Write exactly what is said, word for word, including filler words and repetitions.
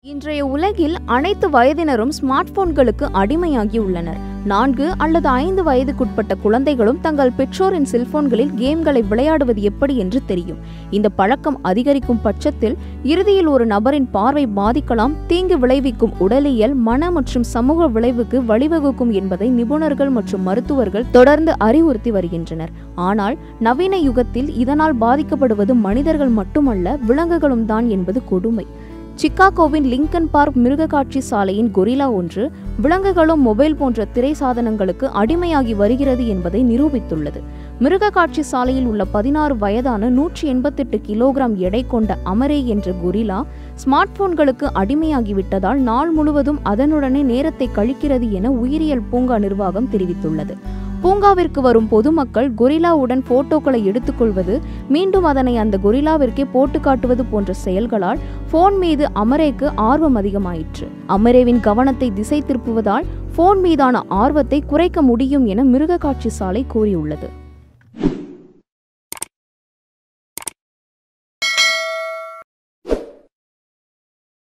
இன்றைய உலகில் அனைத்து வயதினரும் ஸ்மார்ட் போன்களுக்கு அடிமையாகி உள்ளனர். நான்கு அல்லது ஐந்து வயதுக்குட்பட்ட குழந்தைகளும் தங்கள் பெற்றோரின் செல்போன்களில் கேம்களை விளையாடுவது எப்படி என்று தெரியும். இந்த பழக்கம் அதிகரிக்கும் பட்சத்தில் இறுதியில் ஒரு நபரின் பார்வை பாதிக்கலாம், தீங்கு விளைவிக்கும் உடலியல், மன மற்றும் சமூக விளைவுக்கு வழிவகுக்கும் என்பதை நிபுணர்கள் மற்றும் மருத்துவர்கள் தொடர்ந்து அறிவுறுத்தி வருகின்றனர். ஆனால் நவீன யுகத்தில் இதனால் பாதிக்கப்படுவது மனிதர்கள் மட்டுமல்ல, விலங்குகளும் தான் என்பது கொடுமை. சிக்காகோவின் லிங்கன் பார்க் மிருக காட்சி சாலையின் கொரில்லா ஒன்று விலங்குகளும் மொபைல் போன்ற திரை சாதனங்களுக்கு அடிமையாகி வருகிறது என்பதை நிரூபித்துள்ளது. மிருக காட்சி சாலையில் உள்ள பதினாறு வயதான நூற்றி எண்பத்தி எட்டு கிலோகிராம் எடை கொண்ட அமரே என்ற கொரில்லா ஸ்மார்ட் போன்களுக்கு அடிமையாகிவிட்டதால் நாள் முழுவதும் அதனுடனே நேரத்தை கழிக்கிறது என உயிரியல் பூங்கா நிர்வாகம் தெரிவித்துள்ளது. பூங்காவிற்கு வரும் பொதுமக்கள் கொரில்லாவுடன் போட்டோக்களை எடுத்துக்கொள்வது, மீண்டும் அதனை அந்த கொரில்லாவிற்கே போட்டு காட்டுவது போன்ற செயல்களால் போன் மீது அமரேக்கு ஆர்வம் அதிகமாயிற்று. அமரேவின் கவனத்தை திசை திருப்புவதால் போன் மீதான ஆர்வத்தை குறைக்க முடியும் என மிருக காட்சி சாலை கூறியுள்ளது.